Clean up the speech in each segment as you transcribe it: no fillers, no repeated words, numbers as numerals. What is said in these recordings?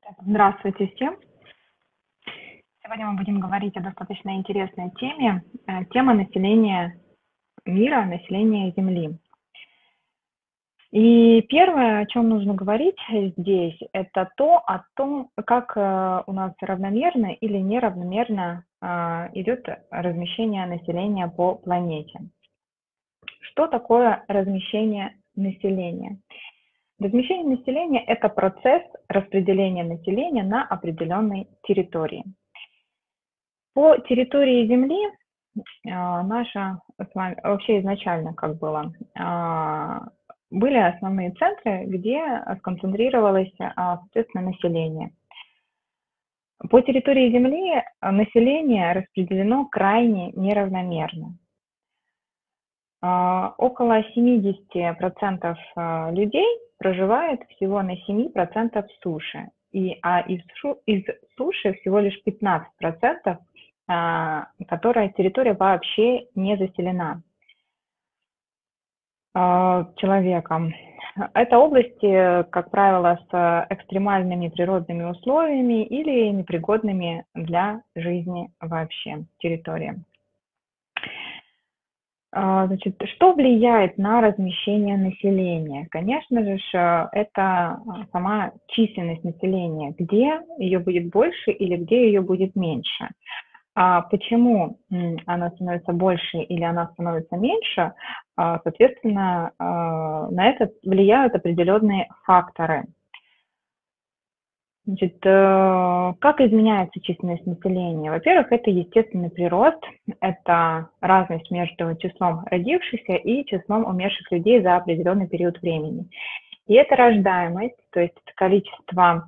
Здравствуйте всем! Сегодня мы будем говорить о достаточно интересной теме. Тема населения мира, населения Земли. И первое, о чем нужно говорить здесь, это о том, как у нас равномерно или неравномерно идет размещение населения по планете. Что такое размещение населения? Размещение населения – это процесс распределения населения на определенной территории. По территории Земли наша с вами вообще изначально как было, были основные центры, где сконцентрировалось, соответственно, население. По территории Земли население распределено крайне неравномерно. Около 70% людей проживает всего на 7% суши, из суши всего лишь 15%, которая территория вообще не заселена человеком. Это области, как правило, с экстремальными природными условиями или непригодными для жизни вообще территории. Значит, что влияет на размещение населения? Конечно же, это сама численность населения, где ее будет больше или где ее будет меньше. Почему она становится больше или она становится меньше, соответственно, на это влияют определенные факторы. Значит, как изменяется численность населения? Во-первых, это естественный прирост, это разность между числом родившихся и числом умерших людей за определенный период времени. И это рождаемость, то есть количество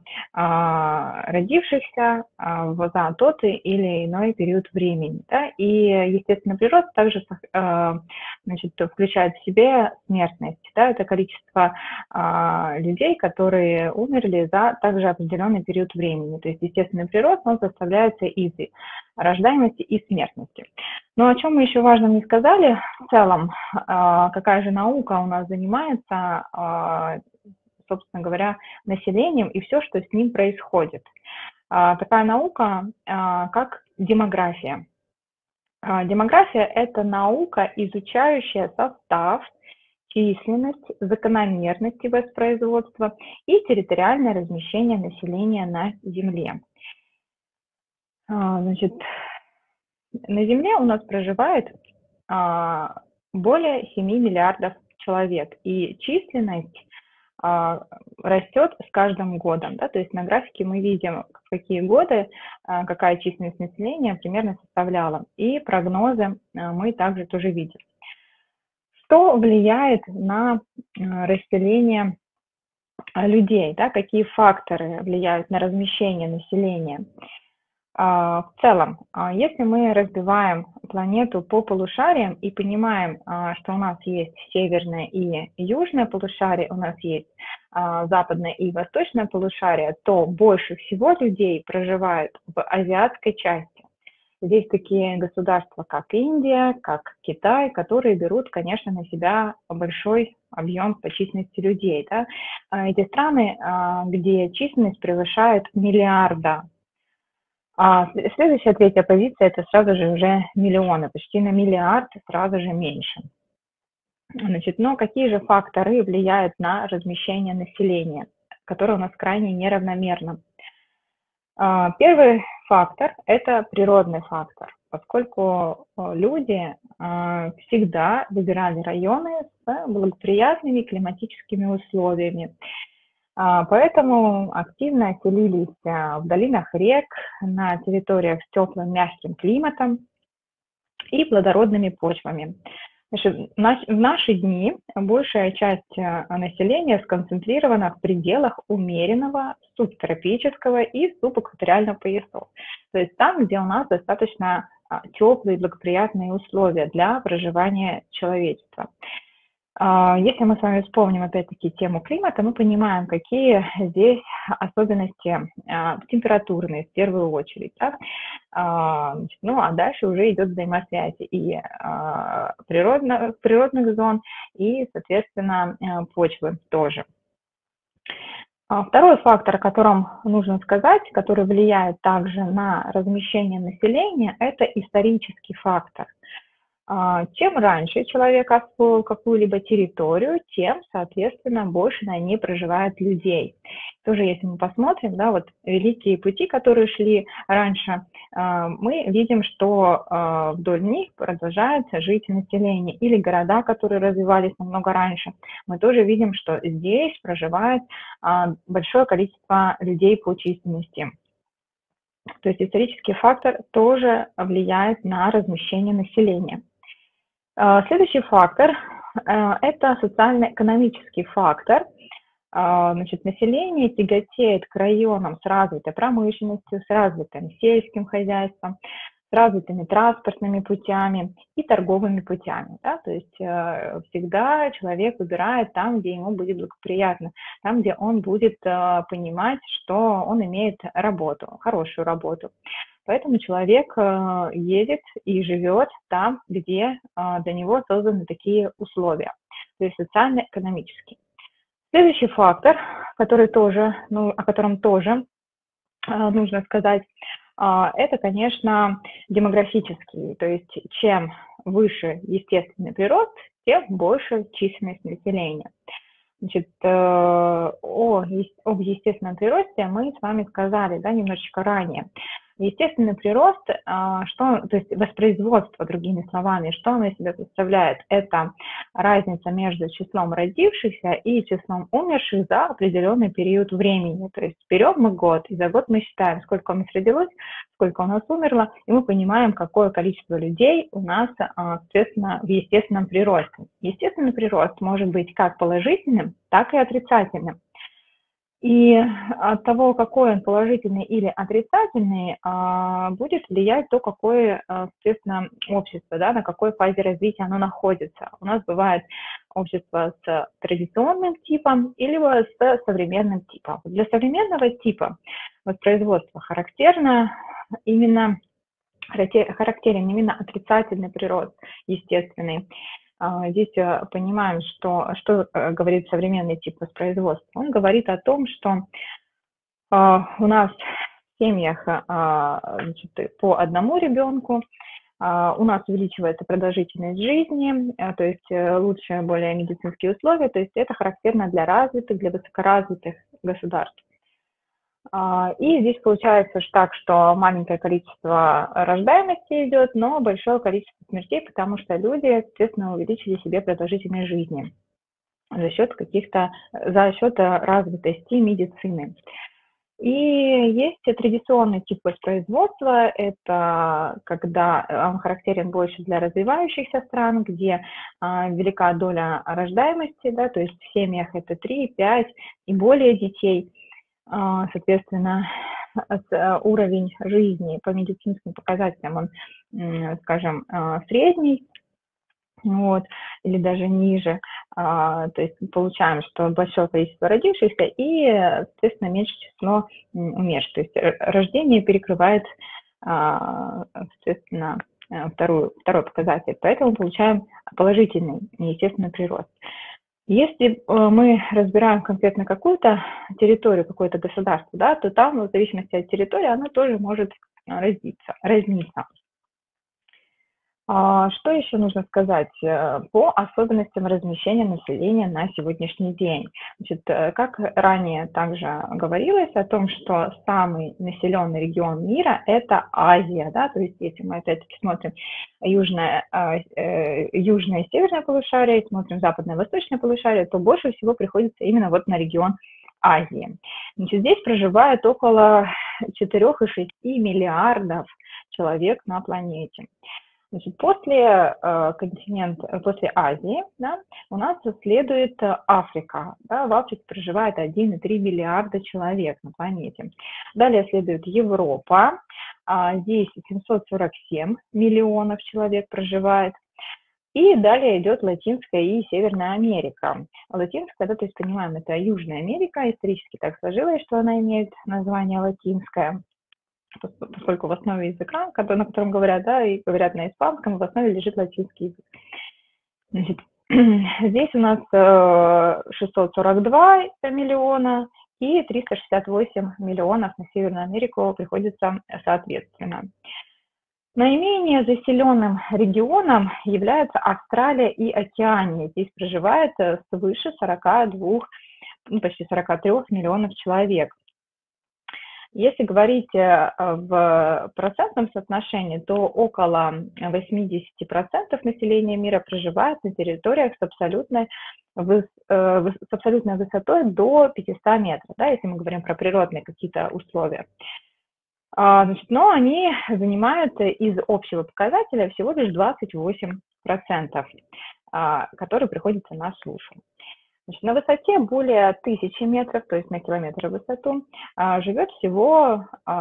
родившихся за тот или иной период времени. Да? И естественный прирост также включает в себе смертность. Да? Это количество людей, которые умерли за также определенный период времени. То есть естественный прирост, он составляется из рождаемости и смертности. Но о чем мы еще важно не сказали, в целом, какая же наука у нас занимается, собственно говоря, населением и все, что с ним происходит. Такая наука, как демография. Демография – это наука, изучающая состав, численность, закономерности воспроизводства и территориальное размещение населения на Земле. Значит, на Земле у нас проживает более 7 миллиардов человек, и численность растет с каждым годом. Да? То есть на графике мы видим, в какие годы какая численность населения примерно составляла, и прогнозы мы также тоже видим. Что влияет на расселение людей? Да? Какие факторы влияют на размещение населения? В целом, если мы разбиваем планету по полушариям и понимаем, что у нас есть северное и южное полушарие, у нас есть западное и восточное полушарие, то больше всего людей проживает в азиатской части. Здесь такие государства, как Индия, как Китай, которые берут, конечно, на себя большой объем по численности людей. Да? Эти страны, где численность превышает миллиарда. Следующая, третья позиция – это сразу же уже миллионы, почти на миллиард, сразу же меньше. Значит, но какие же факторы влияют на размещение населения, которое у нас крайне неравномерно? Первый фактор – это природный фактор, поскольку люди всегда выбирали районы с благоприятными климатическими условиями. Поэтому активно селились в долинах рек, на территориях с теплым мягким климатом и плодородными почвами. Значит, в наши дни большая часть населения сконцентрирована в пределах умеренного субтропического и субэкваториального поясов. То есть там, где у нас достаточно теплые благоприятные условия для проживания человечества. Если мы с вами вспомним опять-таки тему климата, мы понимаем, какие здесь особенности температурные в первую очередь. Да? Ну а дальше уже идет взаимосвязь и природных зон, и, соответственно, почвы тоже. Второй фактор, о котором нужно сказать, который влияет также на размещение населения, это исторический фактор. Чем раньше человек освоил какую-либо территорию, тем, соответственно, больше на ней проживает людей. Тоже, если мы посмотрим, да, вот великие пути, которые шли раньше, мы видим, что вдоль них продолжает жить население. Или города, которые развивались намного раньше, мы тоже видим, что здесь проживает большое количество людей по численности. То есть исторический фактор тоже влияет на размещение населения. Следующий фактор – это социально-экономический фактор. Значит, население тяготеет к районам с развитой промышленностью, с развитым сельским хозяйством, с развитыми транспортными путями и торговыми путями. Да? То есть всегда человек выбирает там, где ему будет благоприятно, там, где он будет понимать, что он имеет работу, хорошую работу. Поэтому человек едет и живет там, где для него созданы такие условия, то есть социально-экономические. Следующий фактор, который тоже, о котором тоже нужно сказать, это, конечно, демографический. То есть чем выше естественный прирост, тем больше численность населения. Значит, об естественном приросте мы с вами сказали, да, немножечко ранее. Естественный прирост, то есть воспроизводство, другими словами, что оно из себя представляет? Это разница между числом родившихся и числом умерших за определенный период времени. То есть берем мы год, и за год мы считаем, сколько у нас родилось, сколько у нас умерло, и мы понимаем, какое количество людей у нас, соответственно, в естественном приросте. Естественный прирост может быть как положительным, так и отрицательным. И от того, какой он положительный или отрицательный, будет влиять то, какое, соответственно, общество, да, на какой фазе развития оно находится. У нас бывает общество с традиционным типом или с современным типом. Для современного типа воспроизводства характерен именно отрицательный прирост естественный. Здесь понимаем, что говорит современный тип воспроизводства. Он говорит о том, что у нас в семьях значит, по одному ребенку, у нас увеличивается продолжительность жизни, то есть лучшие более медицинские условия, то есть это характерно для развитых, для высокоразвитых государств. И здесь получается так, что маленькое количество рождаемости идет, но большое количество смертей, потому что люди, естественно, увеличили себе продолжительность жизни за счет развитости медицины. И есть традиционный тип воспроизводства, это когда он характерен больше для развивающихся стран, где велика доля рождаемости, да, то есть в семьях это 3, 5 и более детей. Соответственно, уровень жизни по медицинским показателям, он, скажем, средний, вот, или даже ниже. То есть получаем, что большое количество родившихся и, соответственно, меньшее число умерших. То есть рождение перекрывает, соответственно, второй показатель. Поэтому получаем положительный естественный прирост. Если мы разбираем конкретно какую-то территорию, какое-то государство, да, то там, в зависимости от территории, оно тоже может разниться. Что еще нужно сказать по особенностям размещения населения на сегодняшний день? Значит, как ранее также говорилось о том, что самый населенный регион мира – это Азия, да, то есть если мы опять-таки смотрим южное и северное полушарие, смотрим западное и восточное полушарие, то больше всего приходится именно вот на регион Азии. Значит, здесь проживает около 4,6 миллиардов человек на планете. Значит, после Азии, да, у нас следует Африка. Да, в Африке проживает 1,3 миллиарда человек на планете. Далее следует Европа. Здесь 747 миллионов человек проживает. И далее идет Латинская и Северная Америка. Латинская, да, то есть понимаем, это Южная Америка. Исторически так сложилось, что она имеет название Латинская, поскольку в основе языка, на котором говорят, да, и говорят на испанском, в основе лежит латинский язык. Значит, здесь у нас 642 миллиона, и 368 миллионов на Северную Америку приходится соответственно. Наименее заселенным регионом являются Австралия и Океания. Здесь проживает свыше 42, почти 43 миллионов человек. Если говорить в процентном соотношении, то около 80% населения мира проживает на территориях с абсолютной высотой до 500 метров, да, если мы говорим про природные какие-то условия. Значит, но они занимают из общего показателя всего лишь 28%, которые приходятся на сушу. Значит, на высоте более 1000 метров, то есть на километр в высоту, живет всего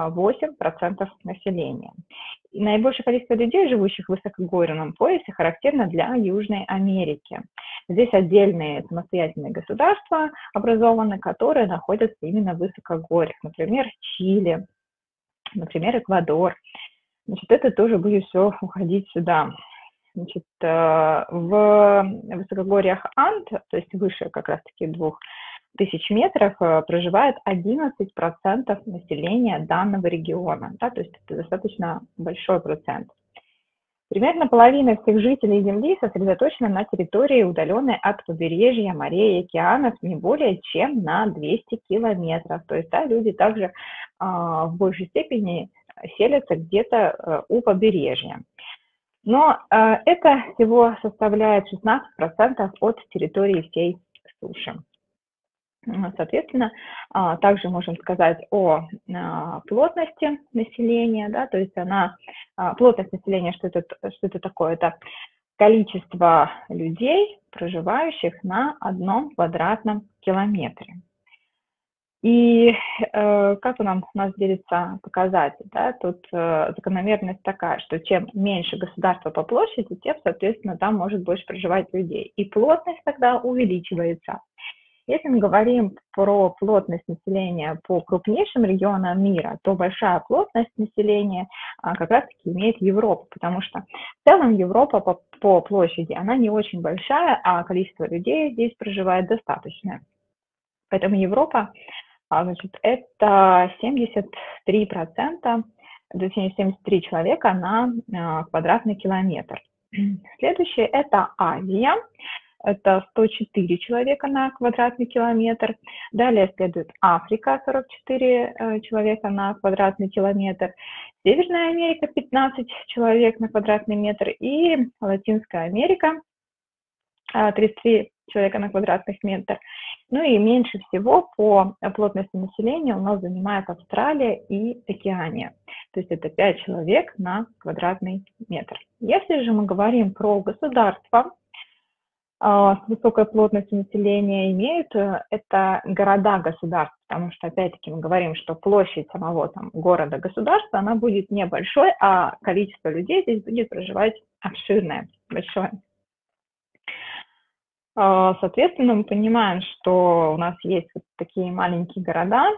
8% населения. И наибольшее количество людей, живущих в высокогорном поясе, характерно для Южной Америки. Здесь отдельные самостоятельные государства образованы, которые находятся именно в высокогорьях, например, Чили, например, Эквадор. Значит, это тоже будет все уходить сюда. Значит, в высокогорьях Анд, то есть выше как раз-таки 2000 метров, проживает 11% населения данного региона. Да, то есть это достаточно большой процент. Примерно половина всех жителей Земли сосредоточена на территории, удаленной от побережья морей и океанов, не более чем на 200 километров. То есть да, люди также в большей степени селятся где-то у побережья. Но это всего составляет 16% от территории всей суши. Соответственно, также можем сказать о плотности населения, да, то есть плотность населения, что это такое? Это количество людей, проживающих на 1 квадратном километре. И как у нас делится показатель, да, тут закономерность такая, что чем меньше государство по площади, тем, соответственно, там может больше проживать людей. И плотность тогда увеличивается. Если мы говорим про плотность населения по крупнейшим регионам мира, то большая плотность населения как раз-таки имеет Европа, потому что в целом Европа по площади, она не очень большая, а количество людей здесь проживает достаточное. Поэтому Европа, значит, это 73%, 73 человека на квадратный километр. Следующее – это Азия. Это 104 человека на квадратный километр. Далее следует Африка, 44 человека на квадратный километр. Северная Америка, 15 человек на квадратный метр. И Латинская Америка, 33 человека на квадратный метр. Ну и меньше всего по плотности населения у нас занимает Австралия и Океания. То есть это 5 человек на квадратный метр. Если же мы говорим про государства, с высокой плотностью населения имеют, это города-государства, потому что, опять-таки, мы говорим, что площадь самого города-государства, она будет небольшой, а количество людей здесь будет проживать обширное, большое. Соответственно, мы понимаем, что у нас есть вот такие маленькие города,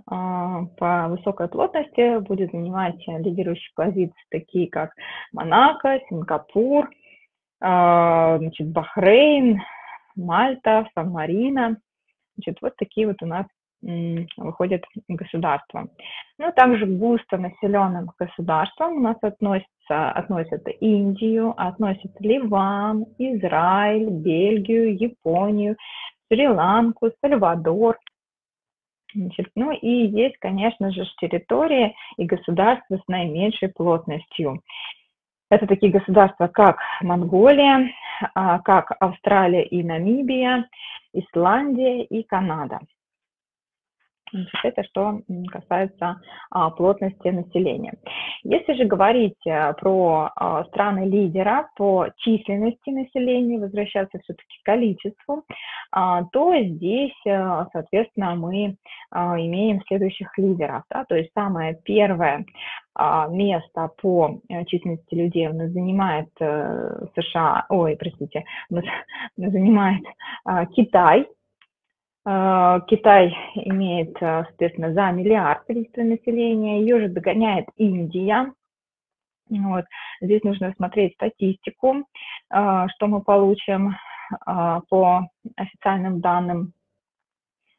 по высокой плотности будет занимать лидирующие позиции, такие как Монако, Сингапур, значит, Бахрейн, Мальта, Сан-Марино. Значит, вот такие вот у нас выходят государства. Ну, также к густонаселенным государствам у нас относят Индию, относят Ливан, Израиль, Бельгию, Японию, Шри-Ланку, Сальвадор. Значит, ну и есть, конечно же, территории и государства с наименьшей плотностью. Это такие государства, как Монголия, как Австралия и Намибия, Исландия и Канада. Значит, это что касается плотности населения. Если же говорить про страны-лидера по численности населения, возвращаться все-таки к количеству, то здесь, соответственно, мы имеем следующих лидеров. Да? То есть самое первое место по численности людей у нас занимает занимает Китай. Китай имеет, соответственно, за миллиард количество населения, ее же догоняет Индия. Вот. Здесь нужно смотреть статистику, что мы получим по официальным данным.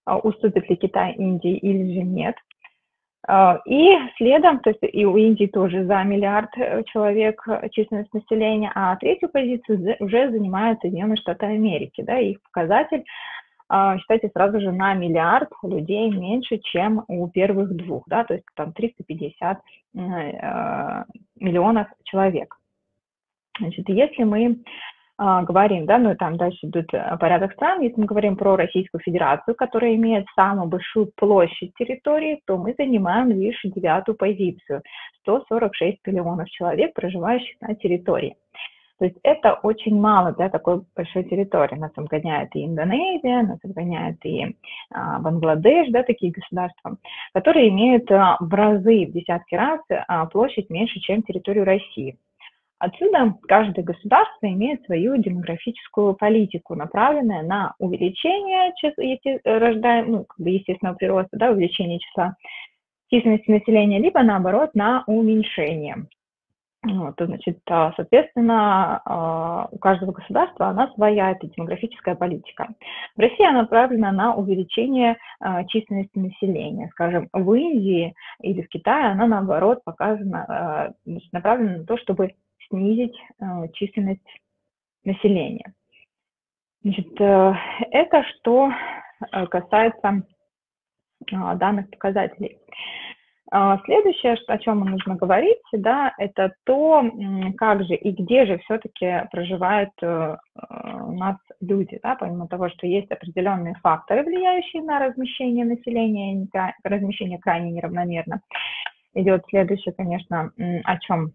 уступит ли Китай Индии или же нет. И следом, то есть и у Индии тоже за миллиард человек численность населения, а третью позицию уже занимают Соединенные Штаты Америки, да, их показатель, считайте, сразу же на миллиард людей меньше, чем у первых двух, да, то есть там 350 миллионов человек. Значит, если мы говорим, да, ну и там дальше идут порядок стран, если мы говорим про Российскую Федерацию, которая имеет самую большую площадь территории, то мы занимаем лишь 9-ю позицию, 146 миллионов человек, проживающих на территории. То есть это очень мало для такой большой территории. Нас обгоняет и Индонезия, нас обгоняет и Бангладеш, да, такие государства, которые имеют в разы, в десятки раз площадь меньше, чем территорию России. Отсюда каждое государство имеет свою демографическую политику, направленную на увеличение естественного прироста, да, увеличение числа численности населения, либо наоборот на уменьшение. Вот, значит, соответственно, у каждого государства она своя, это демографическая политика. В России она направлена на увеличение численности населения. Скажем, в Индии или в Китае она, наоборот, направлена на то, чтобы снизить численность населения. Значит, это что касается данных показателей. Следующее, о чем нужно говорить, да, это то, как же и где же все-таки проживают у нас люди, да, помимо того, что есть определенные факторы, влияющие на размещение населения, размещение крайне неравномерно. Идет следующее, конечно, о чем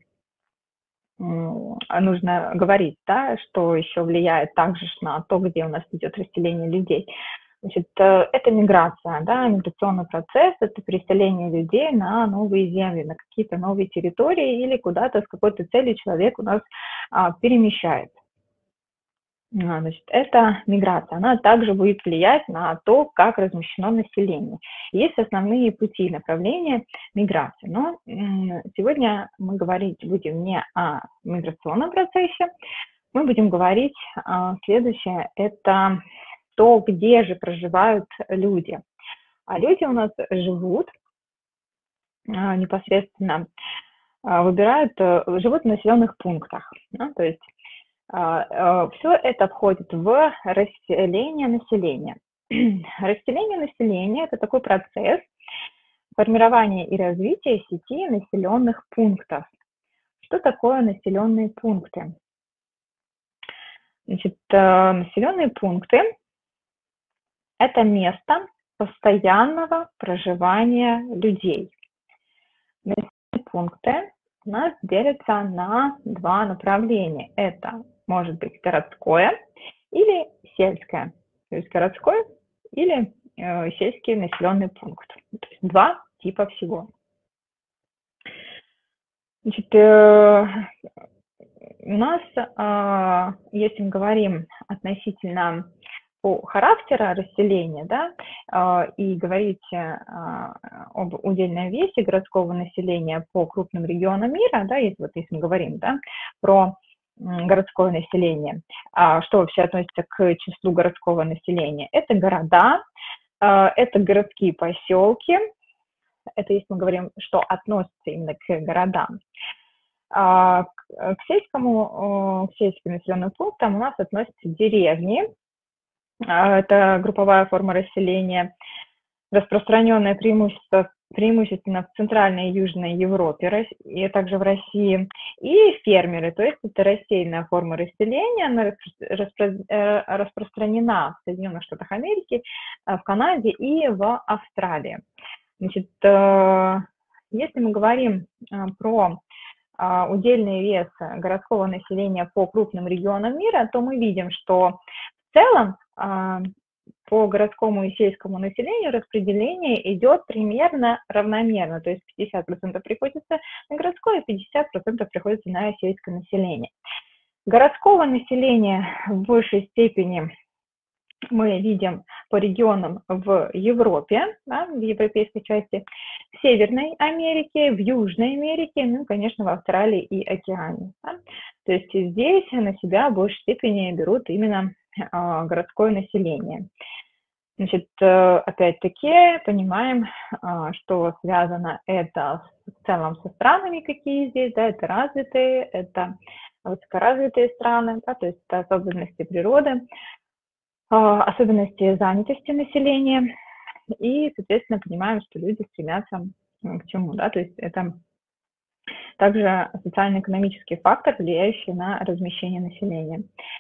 нужно говорить, да, что еще влияет также на то, где у нас идет расселение людей. Значит, это миграция, да, миграционный процесс, это переселение людей на новые земли, на какие-то новые территории или куда-то с какой-то целью человек у нас перемещается. Значит, это миграция, она также будет влиять на то, как размещено население. Есть основные пути направления миграции, но сегодня мы говорить будем не о миграционном процессе, мы будем говорить следующее, это то, где же проживают люди. А люди у нас живут непосредственно, живут в населенных пунктах. Да, то есть все это входит в расселение населения. Расселение населения – это такой процесс формирования и развития сети населенных пунктов. Что такое населенные пункты? Значит, населенные пункты – это место постоянного проживания людей. Населенные пункты у нас делятся на два направления. Это может быть городское или сельское. То есть городской или сельский населенный пункт. То есть два типа всего. Значит, у нас, если мы говорим относительно по характеру расселения, да, и говорить об удельном весе городского населения по крупным регионам мира, да, если мы говорим, да, про городское население, что вообще относится к числу городского населения, это города, это городские поселки, это если мы говорим, что относится именно к городам. К сельским населенным пунктам у нас относятся деревни. Это групповая форма расселения, распространенная преимущественно в Центральной и Южной Европе, и также в России, и фермеры, то есть это рассеянная форма расселения, она распространена в Соединенных Штатах Америки, в Канаде и в Австралии. Значит, если мы говорим про удельный вес городского населения по крупным регионам мира, то мы видим, что в целом по городскому и сельскому населению распределение идет примерно равномерно, то есть 50% приходится на городское, 50% приходится на сельское население. Городского населения в большей степени мы видим по регионам в Европе, да, в европейской части, в Северной Америке, в Южной Америке, ну, конечно, в Австралии и Океане. Да. То есть здесь на себя в большей степени берут именно городское население. Значит, опять-таки понимаем, что связано это в целом со странами, какие здесь, да, это развитые, это высокоразвитые страны, да, то есть это особенности природы, особенности занятости населения, и, соответственно, понимаем, что люди стремятся к чему, да, то есть это также социально-экономический фактор, влияющий на размещение населения.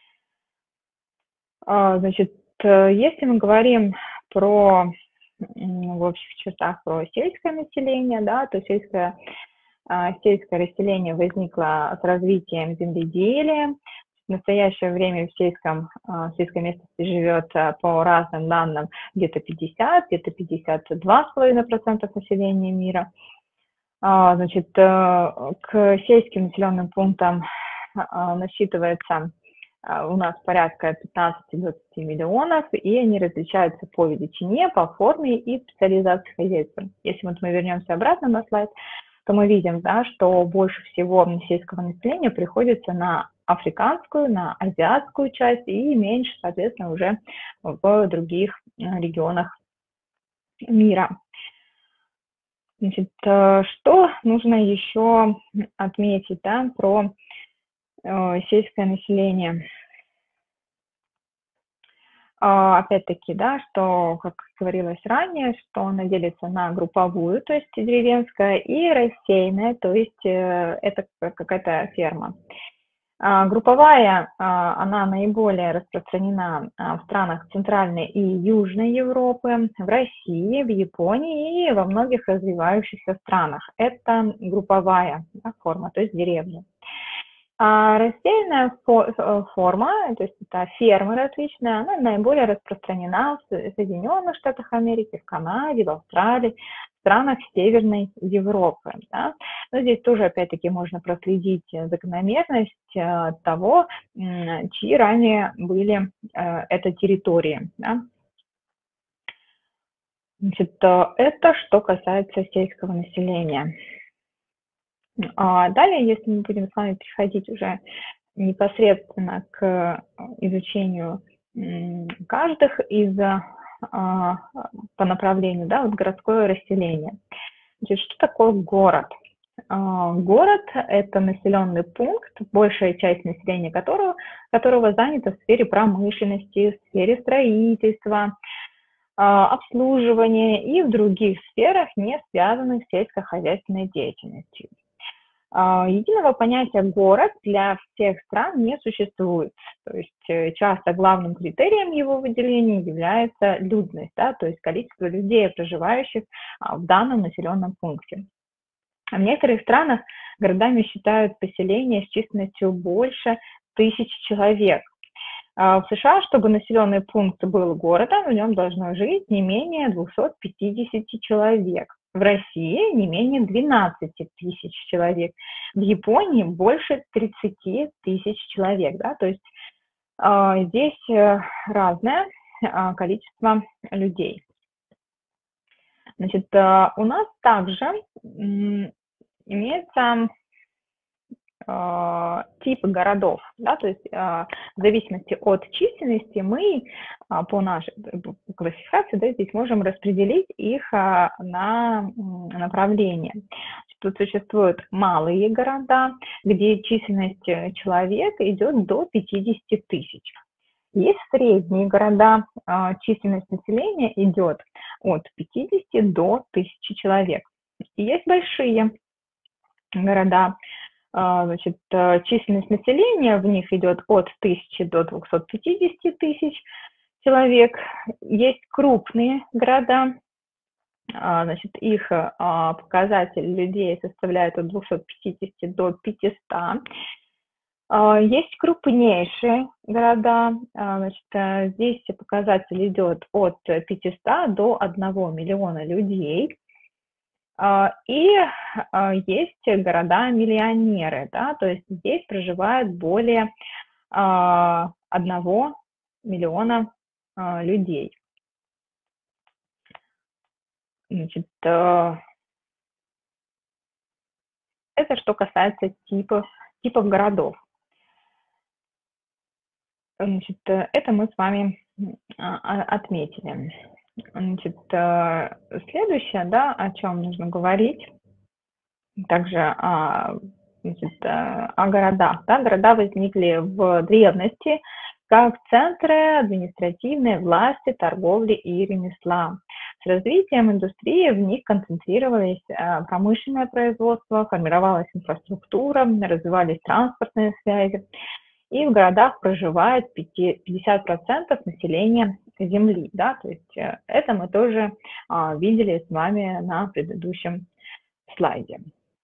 Значит, если мы говорим про, в общих чертах, про сельское население, да, то сельское расселение возникло с развитием земледелия. В настоящее время в сельской местности живет, по разным данным, где-то 50, где-то 52,5% населения мира. Значит, к сельским населенным пунктам насчитывается у нас порядка 15-20 миллионов, и они различаются по величине, по форме и специализации хозяйства. Если вот мы вернемся обратно на слайд, то мы видим, да, что больше всего сельского населения приходится на африканскую, на азиатскую часть и меньше, соответственно, уже в других регионах мира. Значит, что нужно еще отметить, да, про сельское население? Опять-таки, да, что, как говорилось ранее, что она делится на групповую, то есть деревенская, и рассеянная, то есть это какая-то ферма. Групповая, она наиболее распространена в странах Центральной и Южной Европы, в России, в Японии и во многих развивающихся странах. Это групповая, да, форма, то есть деревня. Рассеянная форма, то есть это фермы различные, она наиболее распространена в Соединенных Штатах Америки, в Канаде, в Австралии, в странах Северной Европы. Да. Но здесь тоже, опять-таки, можно проследить закономерность того, чьи ранее были это территории. Да. Значит, это что касается сельского населения. Далее, если мы будем с вами переходить уже непосредственно к изучению каждых из по направлению, да, вот городское расселение. Значит, что такое город? Город – это населенный пункт, большая часть населения которого занята в сфере промышленности, в сфере строительства, обслуживания и в других сферах, не связанных с сельскохозяйственной деятельностью. Единого понятия «город» для всех стран не существует. То есть часто главным критерием его выделения является людность, да, то есть количество людей, проживающих в данном населенном пункте. В некоторых странах городами считают поселения с численностью больше 1000 человек. В США, чтобы населенный пункт был городом, в нем должно жить не менее 250 человек. В России не менее 12 тысяч человек. В Японии больше 30 тысяч человек. Да? То есть здесь разное количество людей. Значит, у нас также имеется типы городов, да, то есть в зависимости от численности мы по нашей классификации, да, здесь можем распределить их на направления. Тут существуют малые города, где численность человек идет до 50 тысяч. Есть средние города, численность населения идет от 50 до 1000 человек. И есть большие города, значит, численность населения в них идет от 1000 до 250 тысяч человек. Есть крупные города, значит, их показатель людей составляет от 250 до 500. Есть крупнейшие города, значит, здесь показатель идет от 500 до 1 миллиона людей. И есть города-миллионеры, да, то есть здесь проживает более 1 миллиона людей. Значит, это что касается типов городов. Значит, это мы с вами отметили. Значит, следующее, да, о чем нужно говорить, также о городах. Да? Города возникли в древности как центры административной власти, торговли и ремесла. С развитием индустрии в них концентрировались промышленное производство, формировалась инфраструктура, развивались транспортные связи. И в городах проживает 50% населения Земли. Да? То есть это мы тоже видели с вами на предыдущем слайде.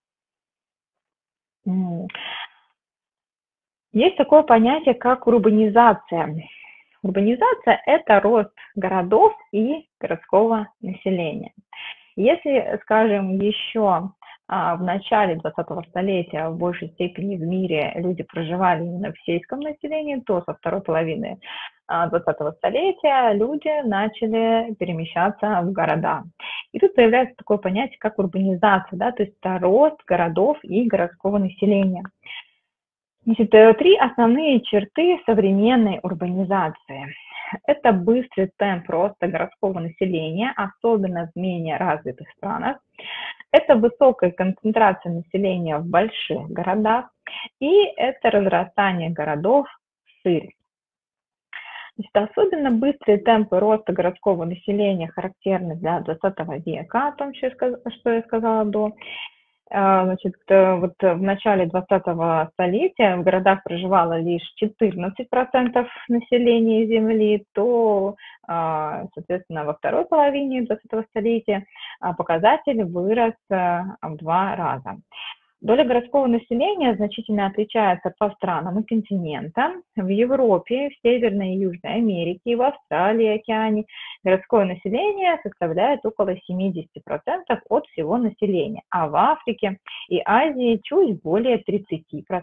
Есть такое понятие, как урбанизация. Урбанизация – это рост городов и городского населения. Если, скажем, еще в начале 20-го столетия в большей степени в мире люди проживали именно в сельском населении, то со второй половины 20-го столетия люди начали перемещаться в города. И тут появляется такое понятие, как урбанизация, да, то есть это рост городов и городского населения. Значит, три основные черты современной урбанизации. Это быстрый темп роста городского населения, особенно в менее развитых странах. Это высокая концентрация населения в больших городах. И это разрастание городов вширь. Значит, особенно быстрые темпы роста городского населения характерны для 20 века, о том, что я сказала до. Значит, вот в начале 20-го столетия в городах проживало лишь 14% населения Земли, то, соответственно, во второй половине 20-го столетия показатель вырос в 2 раза. Доля городского населения значительно отличается по странам и континентам. В Европе, в Северной и Южной Америке, в Австралии и Океане городское население составляет около 70% от всего населения, а в Африке и Азии чуть более 30%.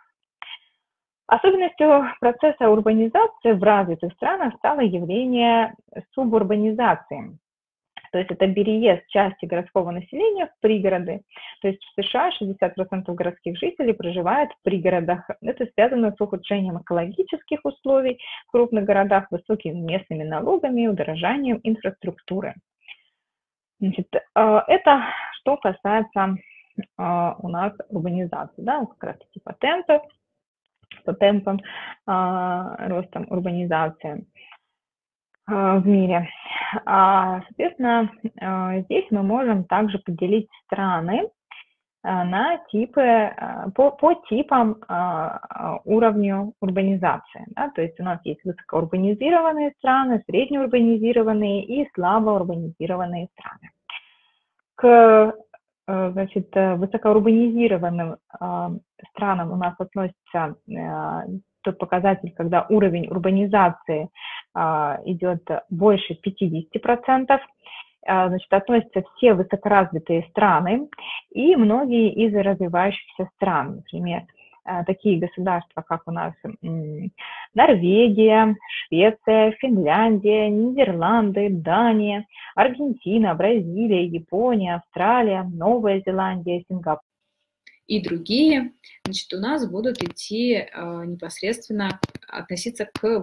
Особенностью процесса урбанизации в развитых странах стало явление субурбанизации. То есть это переезд части городского населения в пригороды. То есть в США 60% городских жителей проживают в пригородах. Это связано с ухудшением экологических условий в крупных городах, высокими местными налогами и удорожанием инфраструктуры. Значит, это что касается у нас урбанизации, да, как раз таки по темпам роста урбанизации в мире. Соответственно, здесь мы можем также поделить страны на типы, по типам уровню урбанизации. Да? То есть у нас есть высокоурбанизированные страны, среднеурбанизированные и слабоурбанизированные страны. К высокоурбанизированным странам у нас относится тот показатель, когда уровень урбанизации идет больше 50%, значит, относятся все высокоразвитые страны и многие из развивающихся стран, например, такие государства, как у нас Норвегия, Швеция, Финляндия, Нидерланды, Дания, Аргентина, Бразилия, Япония, Австралия, Новая Зеландия, Сингапур. И другие, значит, у нас будут идти непосредственно относиться к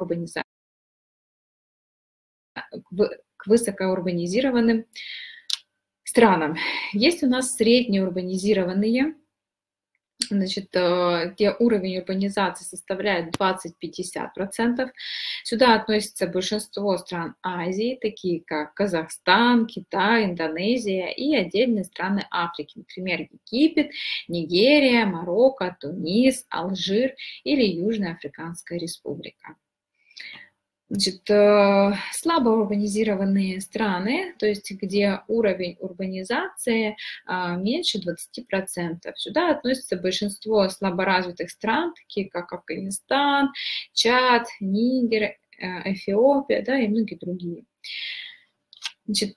высокоурбанизированным странам. Есть у нас среднеурбанизированные, значит, где уровень урбанизации составляет 20-50%. Сюда относится большинство стран Азии, такие как Казахстан, Китай, Индонезия и отдельные страны Африки, например, Египет, Нигерия, Марокко, Тунис, Алжир или Южная Африканская Республика. Значит, слабо урбанизированные страны, то есть где уровень урбанизации меньше 20%. Сюда относится большинство слаборазвитых стран, такие как Афганистан, Чад, Нигер, Эфиопия, да, и многие другие. Значит,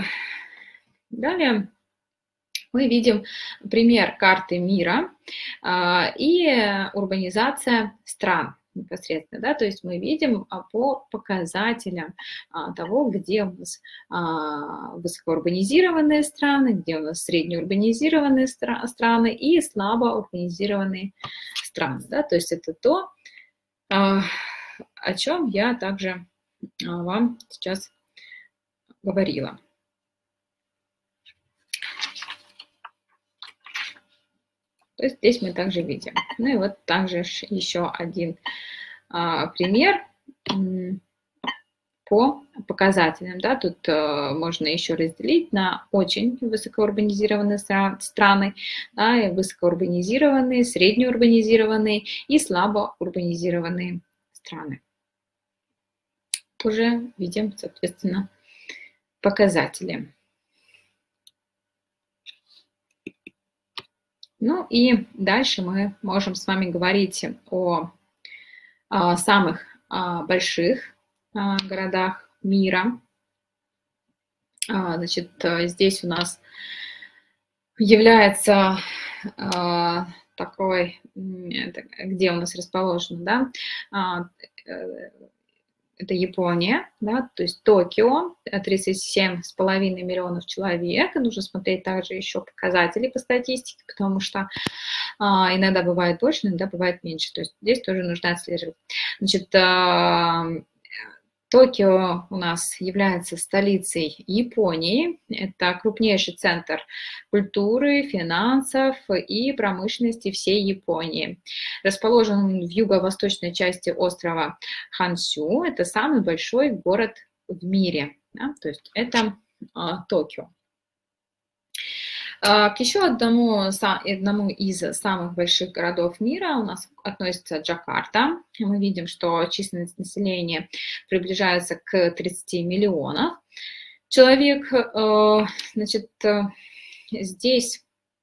далее мы видим пример карты мира и урбанизация стран. Непосредственно, да, то есть мы видим по показателям того, где у нас высокоурбанизированные страны, где у нас среднеурбанизированные страны и слабоурбанизированные страны, да, то есть это о чем я также вам сейчас говорила. То есть здесь мы также видим. Ну и вот также еще один пример по показателям. Да, тут можно еще разделить на очень высокоурбанизированные страны, да, и высокоурбанизированные, среднеурбанизированные и слабоурбанизированные страны. Тоже видим, соответственно, показатели. Ну и дальше мы можем с вами говорить о самых больших городах мира. Значит, здесь у нас является такой, где у нас расположено, да, это Япония, да, то есть Токио, 37,5 миллионов человек. И нужно смотреть также еще показатели по статистике, потому что иногда бывает больше, иногда бывает меньше. То есть здесь тоже нужно отслеживать. Значит, Токио у нас является столицей Японии. Это крупнейший центр культуры, финансов и промышленности всей Японии. Расположен он в юго-восточной части острова Хонсю. Это самый большой город в мире. Да? То есть это Токио. К еще одному из самых больших городов мира у нас относится Джакарта. Мы видим, что численность населения приближается к 30 миллионов человек. Значит, здесь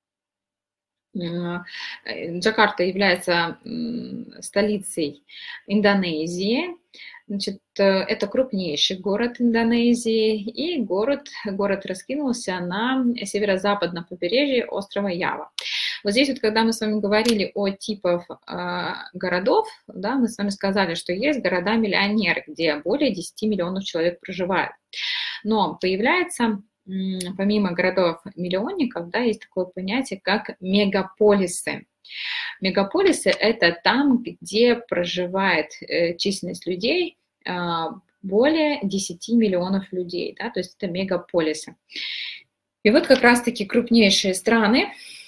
Джакарта является столицей Индонезии. Значит, это крупнейший город Индонезии, и город раскинулся на северо-западном побережье острова Ява. Вот здесь вот, когда мы с вами говорили о типах городов, да, мы с вами сказали, что есть города-миллионеры, где более 10 миллионов человек проживают. Но появляется, помимо городов-миллионников, да, есть такое понятие, как мегаполисы. Мегаполисы – это там, где проживает численность людей более 10 миллионов людей, да, то есть это мегаполисы. И вот как раз-таки крупнейшие страны,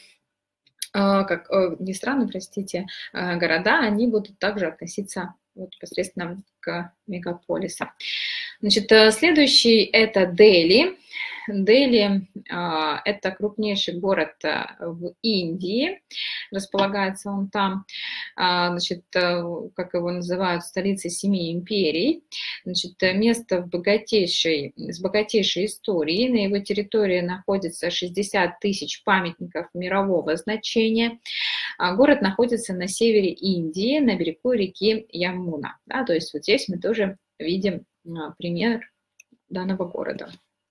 не страны, простите, города, они будут также относиться вот непосредственно к мегаполисам. Значит, следующий – это Дели. Дели – это крупнейший город в Индии, располагается он там, значит, как его называют, столицей 7 империй. Значит, место с богатейшей историей. На его территории находится 60 тысяч памятников мирового значения. Город находится на севере Индии, на берегу реки Ямуна. Да, то есть вот здесь мы тоже видим пример данного города.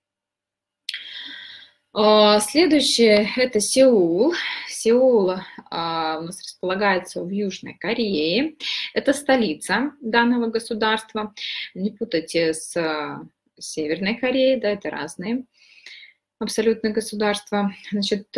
Следующее – это Сеул. Сеул у нас располагается в Южной Корее. Это столица данного государства. Не путайте с Северной Кореей, да, это разные абсолютно государства. Значит,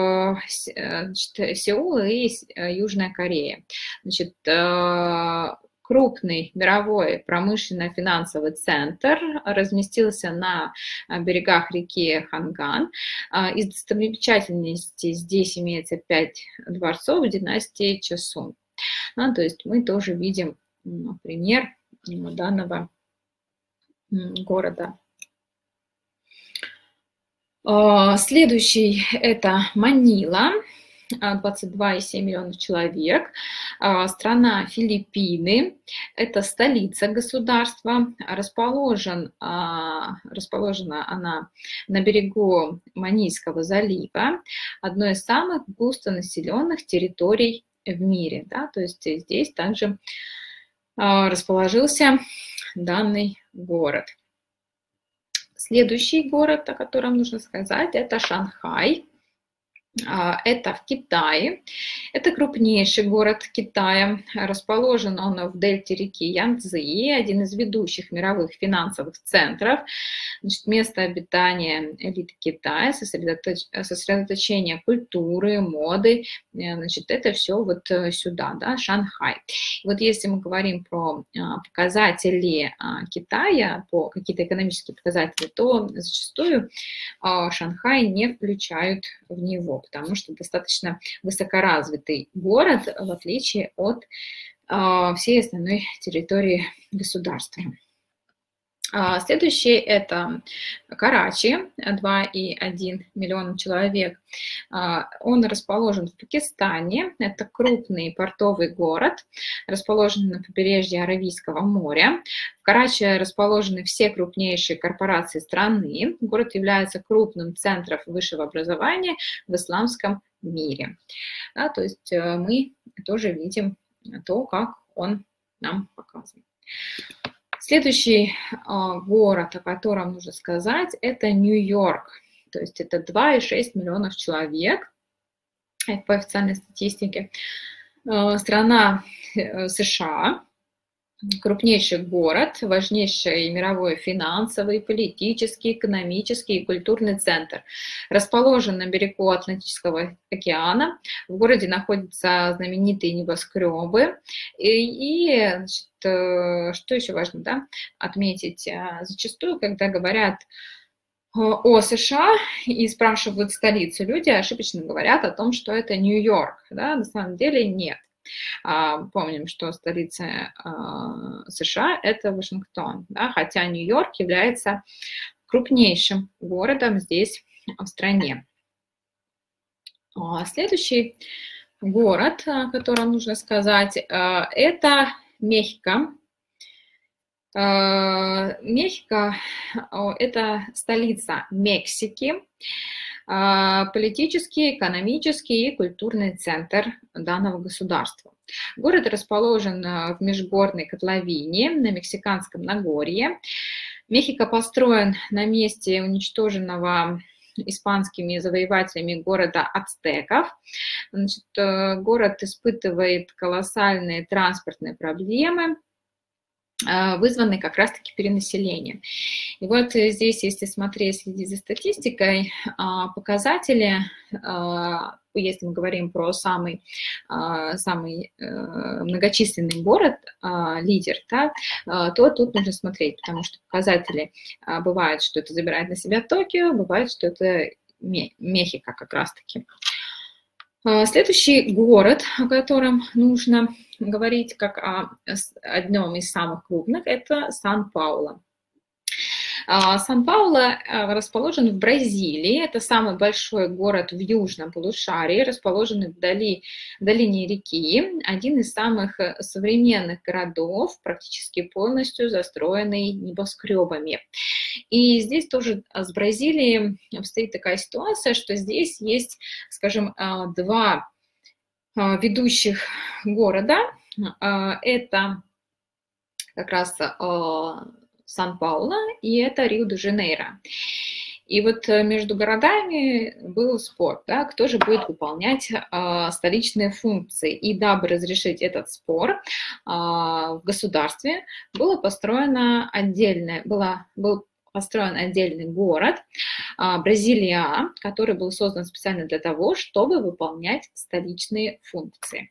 Сеул и Южная Корея. Значит, крупный мировой промышленно-финансовый центр разместился на берегах реки Ханган. Из достопримечательностей здесь имеется 5 дворцов династии Чосун. То есть мы тоже видим пример данного города. Следующий – это Манила. 22,7 миллионов человек. Страна Филиппины, это столица государства. Расположена она на берегу Манильского залива, одной из самых густонаселенных территорий в мире. Да? То есть здесь также расположился данный город. Следующий город, о котором нужно сказать, это Шанхай. Это в Китае. Это крупнейший город Китая. Расположен он в дельте реки Янцзы, один из ведущих мировых финансовых центров. Значит, место обитания элиты Китая, сосредоточение культуры, моды. Значит, это все вот сюда, да, Шанхай. Вот если мы говорим про показатели Китая, по какие-то экономические показатели, то зачастую Шанхай не включают в него, потому что достаточно высокоразвитый город, в отличие от всей остальной территории государства. Следующий – это Карачи, 2,1 миллиона человек. Он расположен в Пакистане. Это крупный портовый город, расположен на побережье Аравийского моря. В Карачи расположены все крупнейшие корпорации страны. Город является крупным центром высшего образования в исламском мире. Да, то есть мы тоже видим то, как он нам показан. Следующий город, о котором нужно сказать, это Нью-Йорк. То есть это 2,6 миллионов человек по официальной статистике. Страна США, крупнейший город, важнейший мировой финансовый, политический, экономический и культурный центр. Расположен на берегу Атлантического океана. В городе находятся знаменитые небоскребы. Значит, что еще важно, да, отметить? Зачастую, когда говорят о США и спрашивают столицу, люди ошибочно говорят о том, что это Нью-Йорк. Да? На самом деле нет. Помним, что столица США – это Вашингтон, да? Хотя Нью-Йорк является крупнейшим городом здесь, в стране. Следующий город, о котором нужно сказать, это Мехико. Мехико – это столица Мексики, политический, экономический и культурный центр данного государства. Город расположен в межгорной котловине на Мексиканском Нагорье. Мехико построен на месте уничтоженного испанскими завоевателями города ацтеков. Значит, город испытывает колоссальные транспортные проблемы, вызванные как раз-таки перенаселением. И вот здесь, если смотреть, следить за статистикой, показатели, если мы говорим про самый многочисленный город, лидер, да, то тут нужно смотреть, потому что показатели бывают, что это забирает на себя Токио, бывает, что это Мехико как раз-таки. Следующий город, о котором нужно говорить как о одном из самых крупных, это Сан-Паулу. Сан-Паулу расположен в Бразилии. Это самый большой город в южном полушарии, расположенный в долине реки. Один из самых современных городов, практически полностью застроенный небоскребами. И здесь тоже с Бразилией обстоит такая ситуация, что здесь есть, скажем, два ведущих города. Это как раз Сан-Паулу и это Рио-де-Жанейро. И вот между городами был спор, да, кто же будет выполнять столичные функции. И дабы разрешить этот спор в государстве, был построен отдельный город Бразилия, который был создан специально для того, чтобы выполнять столичные функции.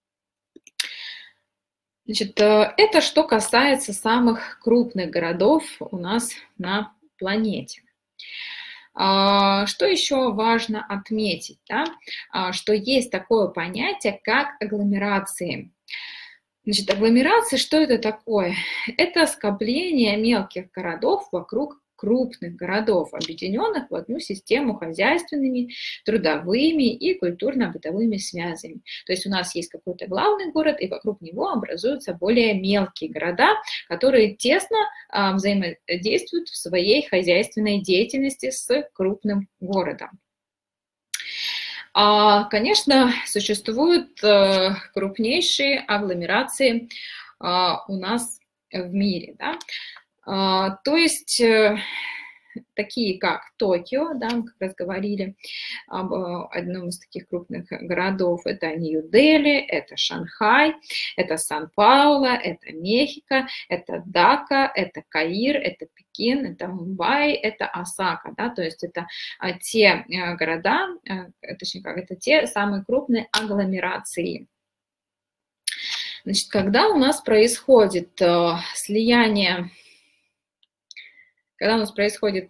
Значит, это что касается самых крупных городов у нас на планете. Что еще важно отметить, да? Что есть такое понятие, как агломерации. Значит, агломерации, что это такое? Это скопление мелких городов вокруг крупных городов, объединенных в одну систему хозяйственными, трудовыми и культурно-бытовыми связями. То есть у нас есть какой-то главный город, и вокруг него образуются более мелкие города, которые тесно взаимодействуют в своей хозяйственной деятельности с крупным городом. Конечно, существуют крупнейшие агломерации у нас в мире. Да? То есть такие как Токио, да, мы как раз говорили об одном из таких крупных городов, это Нью-Дели, это Шанхай, это Сан-Пауло, это Мехико, это Дака, это Каир, это Пекин, это Мумбаи, это Осака, да, то есть это те города, точнее как, это те самые крупные агломерации. Значит, когда у нас происходит слияние, когда у нас происходит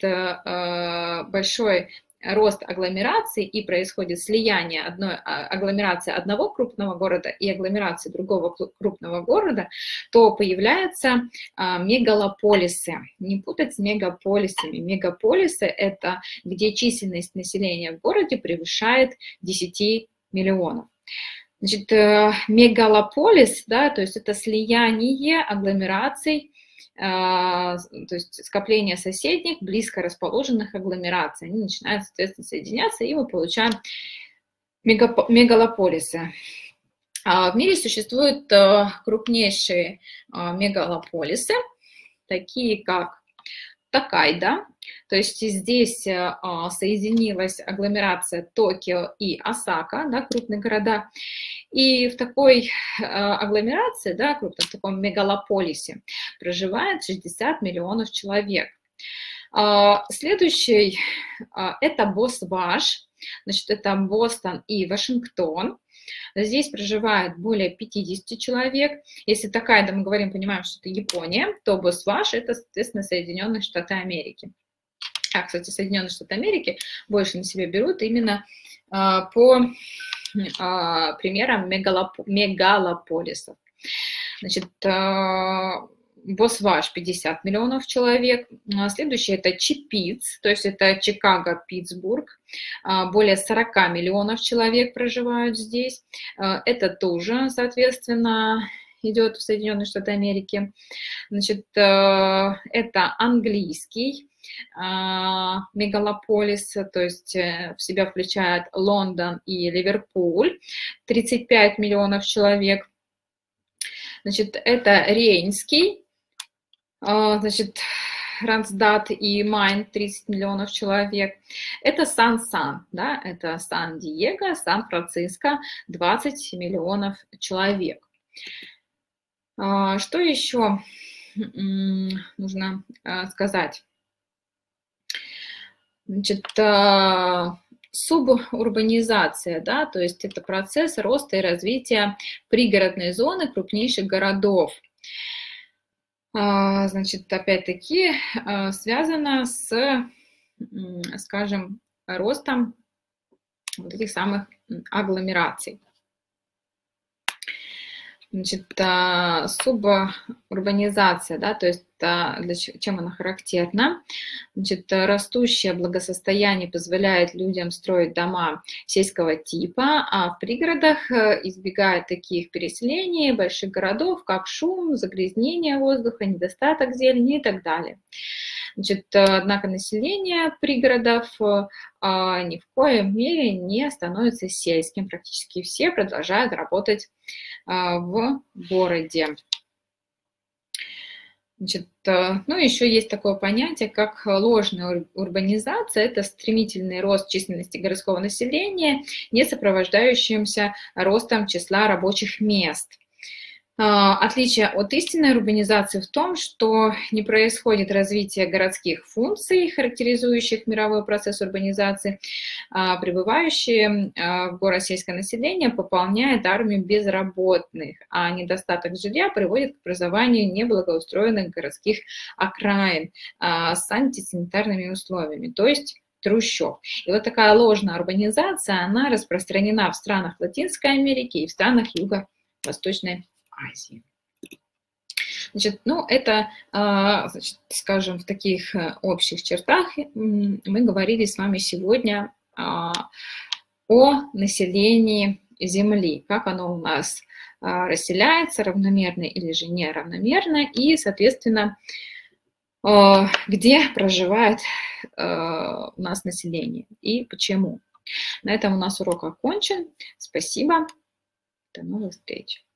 большой рост агломерации и происходит слияние одной агломерации одного крупного города и агломерации другого крупного города, то появляются мегалополисы. Не путать с мегаполисами. Мегаполисы – это где численность населения в городе превышает 10 миллионов. Значит, мегалополис, да, то есть это слияние агломераций, то есть скопление соседних, близко расположенных агломераций. Они начинают, соответственно, соединяться, и мы получаем мегалополисы. В мире существуют крупнейшие мегалополисы, такие как Токайдо, то есть здесь соединилась агломерация Токио и Осака, да, крупные города. И в такой агломерации, да, крупном таком мегалополисе проживает 60 миллионов человек. Следующий – это Босваш, значит, это Бостон и Вашингтон. Здесь проживает более 50 человек. Если Токайдо мы говорим, понимаем, что это Япония, то Босваш – это, соответственно, Соединенные Штаты Америки. Кстати, Соединенные Штаты Америки больше на себя берут именно по примерам мегалополисов. Значит, Босваш 50 миллионов человек. Следующий это Чипиц, то есть это Чикаго, Питтсбург. Более 40 миллионов человек проживают здесь. Это тоже, соответственно, идет в Соединенные Штаты Америки. Значит, это английский мегалополис, то есть в себя включает Лондон и Ливерпуль, 35 миллионов человек. Значит, это Рейнский, значит, Рансдат и Майн, 30 миллионов человек. Это Сан-Сан, да, это Сан-Диего, Сан-Франциско, 20 миллионов человек. Что еще нужно сказать? Значит, субурбанизация, да, то есть это процесс роста и развития пригородной зоны крупнейших городов. Значит, опять-таки связано с, скажем, ростом вот этих самых агломераций. Значит, субурбанизация, да, то есть чем она характерна? Значит, растущее благосостояние позволяет людям строить дома сельского типа, а в пригородах избегают таких переселений больших городов, как шум, загрязнение воздуха, недостаток зелени и так далее. Значит, однако население пригородов ни в коем мере не становится сельским. Практически все продолжают работать в городе. Значит, ну, еще есть такое понятие, как ложная урбанизация. Это стремительный рост численности городского населения, не сопровождающимся ростом числа рабочих мест. Отличие от истинной урбанизации в том, что не происходит развитие городских функций, характеризующих мировой процесс урбанизации. Прибывающее в город сельское население пополняет армию безработных, а недостаток жилья приводит к образованию неблагоустроенных городских окраин с антисанитарными условиями, то есть трущоб. И вот такая ложная урбанизация, она распространена в странах Латинской Америки и в странах Юго-Восточной Азии. Значит, ну, это, значит, скажем, в таких общих чертах мы говорили с вами сегодня о населении Земли, как оно у нас расселяется, равномерно или же неравномерно, и, соответственно, где проживает у нас население и почему. На этом у нас урок окончен. Спасибо. До новых встреч.